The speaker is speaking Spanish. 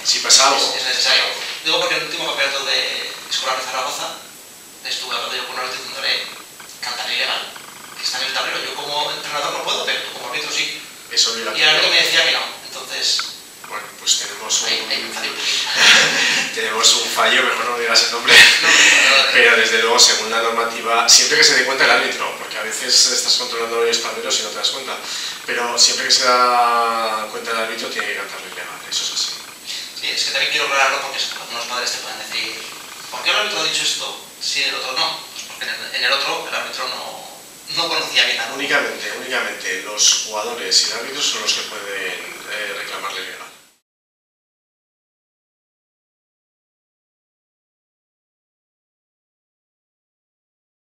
Si pasa algo. Es necesario. Digo porque en el último campeonato de escolar de Zaragoza estuve hablando yo con un árbitro diciéndole, cantar ilegal, que está en el tablero. Yo como entrenador no puedo, pero tú como árbitro sí. Eso y el árbitro me decía que no. Entonces... Bueno, pues tenemos un... Ahí me enfadé un poquito. Tenemos un fallo, mejor no digas el nombre. Pero desde luego, según la normativa, siempre que se dé cuenta el árbitro, porque a veces estás controlando los tableros y no te das cuenta, pero siempre que se da cuenta el árbitro tiene que cantarlo ilegal, eso es así. Sí, es que también quiero aclararlo porque algunos padres te pueden decir, ¿por qué el árbitro ha dicho esto si el otro no? Pues porque en el otro el árbitro no conocía bien nada. Únicamente los jugadores y el árbitro son los que pueden reclamarle ilegal.